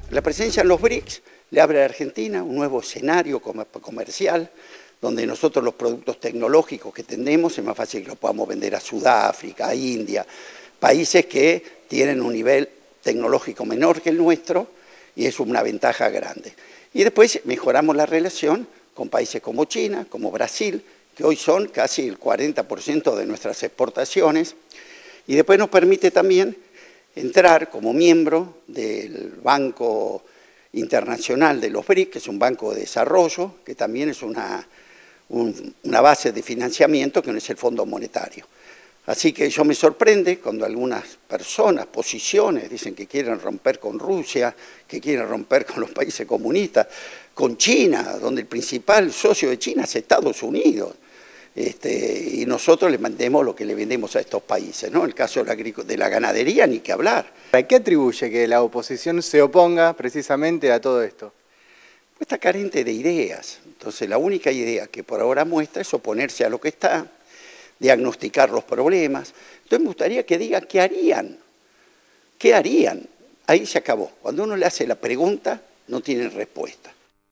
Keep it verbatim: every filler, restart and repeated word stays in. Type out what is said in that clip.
La presencia en los BRICS le abre a Argentina un nuevo escenario comercial, donde nosotros los productos tecnológicos que tenemos es más fácil que los podamos vender a Sudáfrica, a India, países que tienen un nivel tecnológico menor que el nuestro y es una ventaja grande. Y después mejoramos la relación con países como China, como Brasil, que hoy son casi el cuarenta por ciento de nuestras exportaciones, y después nos permite también entrar como miembro del Banco Internacional de los BRICS, que es un banco de desarrollo, que también es una, un, una base de financiamiento que no es el Fondo Monetario. Así que yo me sorprende cuando algunas personas, posiciones, dicen que quieren romper con Rusia, que quieren romper con los países comunistas, con China, donde el principal socio de China es Estados Unidos. Este, y nosotros le mandemos lo que le vendemos a estos países, ¿no? El caso de la, de la ganadería, ni que hablar. ¿A qué atribuye que la oposición se oponga precisamente a todo esto? Pues está carente de ideas. Entonces la única idea que por ahora muestra es oponerse a lo que está, diagnosticar los problemas. Entonces me gustaría que diga qué harían. ¿Qué harían? Ahí se acabó. Cuando uno le hace la pregunta, no tienen respuesta.